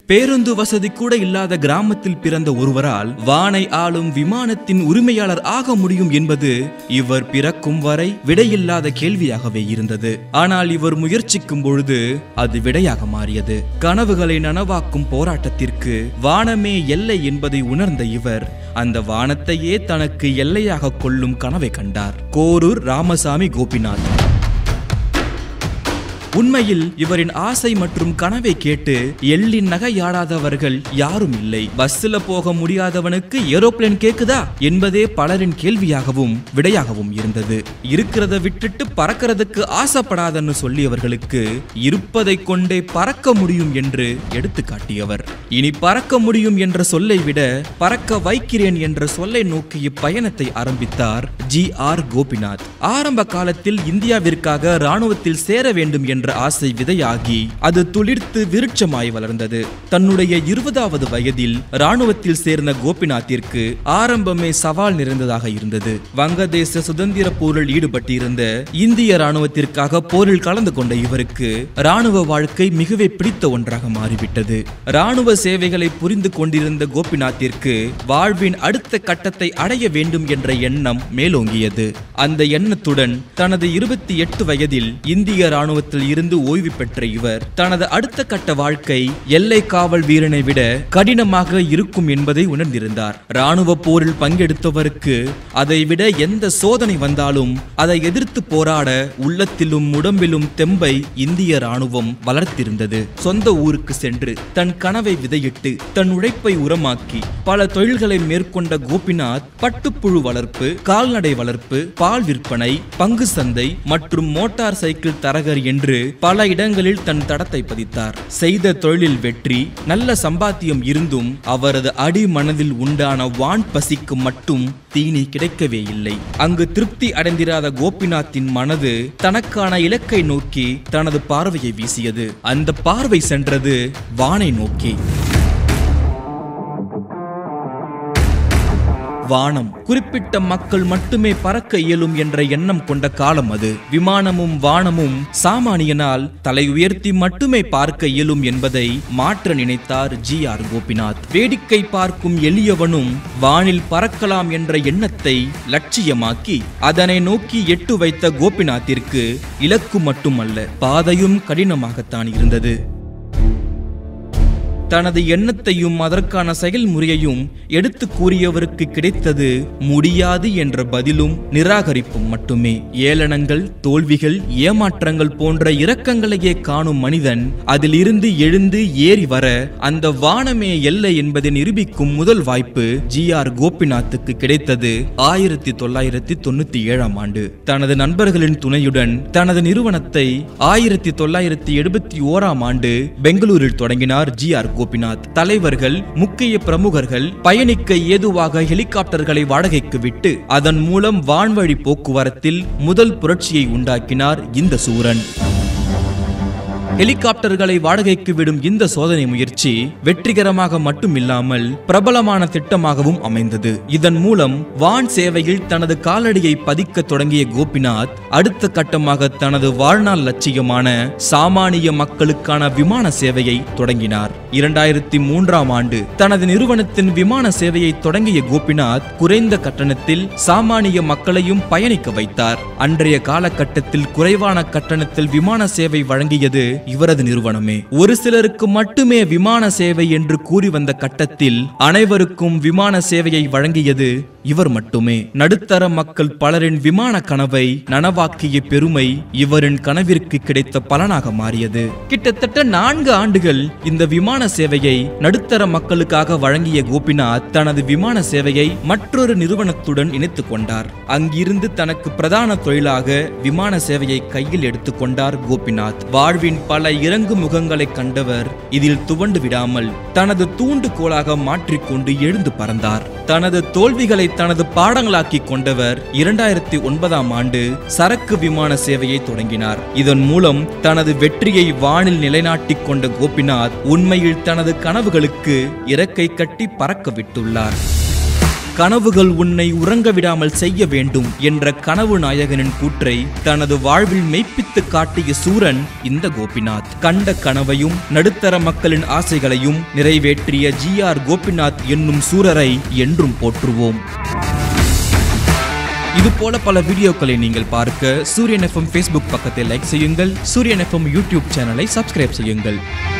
பேருந்து வசதி கூட இல்லாத கிராமத்தில் பிறந்த ஒருவரால் வானை ஆளும் விமானத்தின் உரிமையாளர் ஆக முடியும் என்பது இவர் பிறக்கும் வரை விடையில்லாத கேள்வியாகவே இருந்தது. ஆனால் இவர் முயற்சிக்கும் பொழுது அது விடையாக மாறியது. கனவுகளை நனவாக்கும் போராட்டத்திற்கு வானமே எல்லை என்பதை உணர்ந்த இவர் அந்த வானத்தையே தனக்கு எல்லையாக கொள்ளும் கனவை கண்டார். கோரூர் ராமசாமி கோபிநாத். உண்மையில் இவரின் ஆசை மற்றும் கனவை கேட்டு எள்ளின் நகையாடாதவர்கள் யாரும் இல்லை. பஸ்ல போக முடியாதவனுக்கு ஏரோப்ளேன் கேக்குதா என்பதே பலரின் கேள்வியாகவும் விடையாகவும் இருந்தது. இருக்கிறத விட்டுட்டு பறக்கிறதுக்கு ஆசைப்படாதன்னு சொல்லியவர்களுக்கு இருப்பதை கொண்டே பறக்க முடியும் என்று எடுத்து காட்டியவர். இனி பறக்க முடியும் என்ற சொல்லை விட பறக்க வைக்கிறேன் என்ற சொல்லை நோக்கி இப்பயணத்தை ஆரம்பித்தார் G.R. கோபிநாத். ஆரம்ப காலத்தில் இந்தியாவிற்காக ராணுவத்தில் சேர வேண்டும் என்ற ஆசை விதையாகி அது துளிர்த்து விருட்சமாய் வளர்ந்தது. தன்னுடைய 20வது வயதில் ராணுவத்தில் சேர்ந்த கோபிநாத்திற்கு ஆரம்பமே சவால் நிறைந்ததாக இருந்தது. வங்கதேச சுதந்திர போரில் ஈடுபட்டிருந்த இந்திய ராணுவத்திற்காக போரில் கலந்து கொண்ட இவருக்கு ராணுவ வாழ்க்கை மிகவே பிடித்த ஒன்றாக மாறிவிட்டது. ராணுவ சேவைகளை புரிந்து கொண்டிருந்த கோபிநாத்திற்கு வாழ்வின் அடுத்த கட்டத்தை அடைய வேண்டும் என்ற எண்ணம் மேலோங்கியது. அந்த எண்ணத்துடன் தனது 28 வயதில் இந்திய ராணுவத்தில் இருந்து ஓய்வு பெற்ற இவர் தனது அடுத்த கட்ட வாழ்க்கை எல்லை காவல் வீரனை விட கடினமாக இருக்கும் என்பதை உணர்ந்திருந்தார். ராணுவ போரில் பங்கெடுத்தவருக்கு அதை விட எந்த சோதனை வந்தாலும் அதை எதிர்த்து போராட உள்ளத்திலும் உடம்பிலும் தெம்பை இந்திய ராணுவம் வளர்த்திருந்தது. சொந்த ஊருக்கு சென்று தன் கனவை விதையிட்டு தன் உழைப்பை உரமாக்கி பல தொழில்களை மேற்கொண்ட கோபிநாத் பட்டுப்புழு வளர்ப்பு, கால்நடை வளர்ப்பு, பால் விற்பனை, பங்கு சந்தை மற்றும் மோட்டார் சைக்கிள் தரகர் என்று பல இடங்களில் தன் தடத்தை பதித்தார். செய்த தொழிலில் வெற்றி, நல்ல சம்பாத்தியம் இருந்தும் அவரது அடி மனதில் உண்டான வான் பசிக்கு மட்டும் தீனி கிடைக்கவே இல்லை. அங்கு திருப்தி அடைந்திராத கோபிநாத்தின் மனது தனக்கான இலக்கை நோக்கி தனது பார்வையை வீசியது. அந்த பார்வை சென்றது வானை நோக்கி. வானம் குறிப்பிட்ட மக்கள் மட்டுமே பறக்க இயலும் என்ற எண்ணம் கொண்ட காலம் அது. விமானமும் வானமும் சாமானியனால் தலை உயர்த்தி மட்டுமே பார்க்க இயலும் என்பதை மாற்ற நினைத்தார் G.R. கோபிநாத். வேடிக்கை பார்க்கும் எளியவனும் வானில் பறக்கலாம் என்ற எண்ணத்தை லட்சியமாக்கி அதனை நோக்கி எட்டு வைத்த கோபிநாத்திற்கு இலக்கு மட்டுமல்ல, பாதையும் கடினமாகத்தான் இருந்தது. தனது எண்ணத்தையும் அதற்கான செயல்முறையையும் எடுத்து கூறியவருக்கு கிடைத்தது முடியாது என்ற பதிலும் நிராகரிப்பும் மட்டுமே. ஏளனங்கள், தோல்விகள், ஏமாற்றங்கள் போன்ற இரக்கங்களையே காணும் மனிதன் அதில் இருந்து எழுந்து ஏறி வர அந்த வானமே எல்லை என்பதை நிரூபிக்கும் முதல் வாய்ப்பு G.R. கோபிநாத்துக்கு கிடைத்தது 1997ஆம் ஆண்டு. தனது நண்பர்களின் துணையுடன் தனது நிறுவனத்தை 1971ஆம் ஆண்டு பெங்களூரில் தொடங்கினார் G.R. கோபிநாத். தலைவர்கள், முக்கிய பிரமுகர்கள் பயணிக்க ஏதுவாக ஹெலிகாப்டர்களை வாடகைக்கு விட்டு அதன் மூலம் வான்வழி போக்குவரத்தில் முதல் புரட்சியை உண்டாக்கினார் இந்த சூரன். ஹெலிகாப்டர்களை வாடகைக்கு விடும் இந்த சோதனை முயற்சி வெற்றிகரமாக மட்டுமில்லாமல் பிரபலமான திட்டமாகவும் அமைந்தது. இதன் மூலம் வான் சேவையில் தனது காலடியை பதிக்க தொடங்கிய கோபிநாத் அடுத்த கட்டமாக தனது வாழ்நாள் லட்சியமான சாமானிய மக்களுக்கான விமான சேவையை தொடங்கினார். 2003ஆம் ஆண்டு தனது நிறுவனத்தின் விமான சேவையை தொடங்கிய கோபிநாத் குறைந்த கட்டணத்தில் சாமானிய மக்களையும் பயணிக்க வைத்தார். அன்றைய காலகட்டத்தில் குறைவான கட்டணத்தில் விமான சேவை வழங்கியது இவரது நிறுவனமே. ஒரு சிலருக்கு மட்டுமே விமான சேவை என்று கூறி வந்த கட்டத்தில் அனைவருக்கும் விமான சேவையை வழங்கியது இவர் மட்டுமே. நடுத்தர மக்கள் பலரின் விமான கனவை நனவாக்கிய பெருமை இவரின் கனவிற்கு கிடைத்த பலனாக மாறியது. கிட்டத்தட்ட 4 ஆண்டுகள் இந்த விமான சேவையை நடுத்தர மக்களுக்காக வழங்கிய கோபிநாத் தனது விமான சேவையை மற்றொரு நிறுவனத்துடன் இணைத்துக் கொண்டார். அங்கிருந்து தனக்கு பிரதான தொழிலாக விமான சேவையை கையில் எடுத்துக் கொண்டார் கோபிநாத். வாழ்வின் பல இறங்கு முகங்களை கண்டவர் இதில் துவண்டு விடாமல் தனது தூண்டுகோலாக மாற்றிக்கொண்டு எழுந்து பறந்தார். தனது தோல்விகளை தனது பாடங்களாக்கி கொண்டவர் 2009ஆம் ஆண்டு சரக்கு விமான சேவையை தொடங்கினார். இதன் மூலம் தனது வெற்றியை வானில் நிலைநாட்டிக் கொண்ட கோபிநாத் உண்மையில் தனது கனவுகளுக்கு இறக்கை கட்டி பறக்க விட்டுள்ளார். கனவுகள் உன்னை உறங்க விடாமல் செய்ய வேண்டும் என்ற கனவு நாயகனின் கூற்றை தனது வாழ்வில் மெய்ப்பித்து காட்டிய சூரன் இந்த கோபிநாத். கண்ட கனவையும் நடுத்தர மக்களின் ஆசைகளையும் நிறைவேற்றிய GR கோபிநாத் என்னும் சூரரை என்றும் போற்றுவோம். இதுபோல பல வீடியோக்களை நீங்கள் பார்க்க சூரியன் FM Facebook பக்கத்தை லைக் செய்யுங்கள். சூரியன் FM YouTube சேனலை சப்ஸ்கிரைப் செய்யுங்கள்.